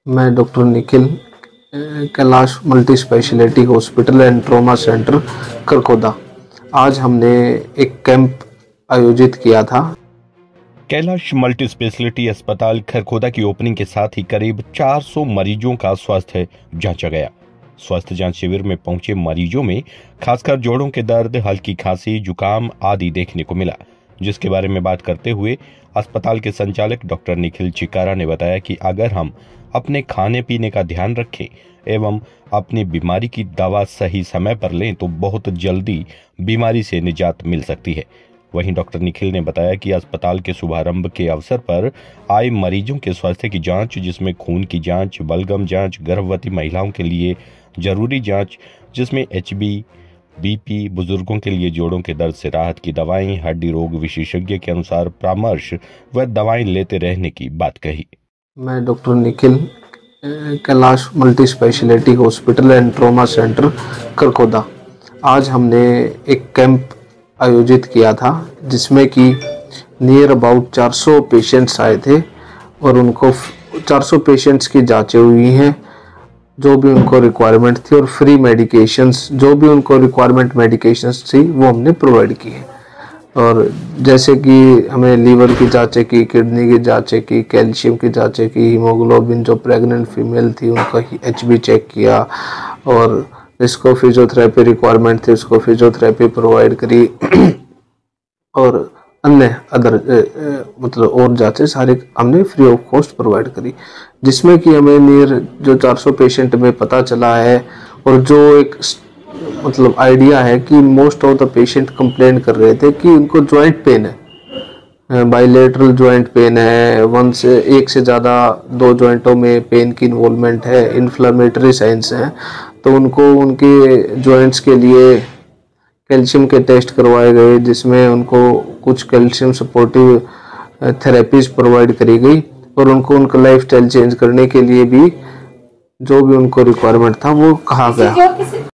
मैं doctor Nikhil, Kailash multi speciality hospital and trauma centre Karkoda. आज हमने एक कैंप आयोजित किया था। कैलाश मल्टी स्पेशलिटी अस्पताल खरखोदा की ओपनिंग के साथ ही करीब 400 मरीजों का स्वास्थ्य जांचा गया। स्वास्थ्य जांच शिविर में पहुंचे मरीजों में खासकर जोड़ों के दर्द, हल्की खांसी, जुकाम आदि देखने को मिला, जिसके बारे में बात करते हुए अस्पताल के संचालक डॉक्टर निखिल चिकारा ने बताया कि अगर हम अपने खाने पीने का ध्यान रखें एवं अपनी बीमारी की दवा सही समय पर लें तो बहुत जल्दी बीमारी से निजात मिल सकती है। वहीं डॉक्टर निखिल ने बताया कि अस्पताल के शुभारंभ के अवसर पर आए मरीजों के स्वास्थ्य की जांच, जिसमें खून की जांच, बलगम जांच, गर्भवती महिलाओं के लिए जरूरी जांच जिसमें एचबी, बीपी, बुजुर्गों के लिए जोड़ों के दर्द से राहत की दवाएं, हड्डी रोग विशेषज्ञ के अनुसार परामर्श व दवाएं लेते रहने की बात कही। मैं doctor Nikhil, Kailash multi speciality hospital and trauma centre Karkoda. आज हमने एक कैंप आयोजित किया था, जिसमें कि नियर अबाउट 400 पेशेंट्स आए थे और उनको 400 पेशेंट्स की जांचें हुई हैं, जो भी उनको रिक्वायरमेंट थी, और फ्री मेडिकेशंस, जो भी उनको रिक्वायरमेंट मेडिकेशंस थी वो हमने प्रोवाइड की है। और जैसे कि हमें लीवर की जांचें की, किडनी की जांचें की, कैल्शियम की जांचें की, हीमोग्लोबिन, जो प्रेग्नेंट फीमेल थी उनका एचबी चेक किया, और जिसको फिजियोथेरेपी रिक्वायरमेंट थी उसको फिजियोथेरेपी प्रोवाइड करी और अन्य अदर मतलब और जांचें सारे हमने फ्री ऑफ कॉस्ट प्रोवाइड करी, जिसमें कि हमें नियर जो 400 पेशेंट में पता चला है, और जो एक मतलब आइडिया है कि most of the patient complain कर रहे थे कि उनको जॉइंट पेन है, बाइलेटरल जॉइंट पेन है, एक से ज़्यादा 2 जॉइंटों में पेन की इन्वॉल्वमेंट है, इन्फ्लेमेटरी साइंस हैं, तो उनको उनके जॉइंट्स के लिए कैल्शियम के टेस्ट करवाए गए, जिसमें उनको कुछ कैल्शियम सपोर्टिव थेरेपीज प्रोवाइड करी गई, और उनको उनका लाइफ स्टाइल चेंज करने के लिए भी जो भी उनको रिक्वायरमेंट था वो कहा गया।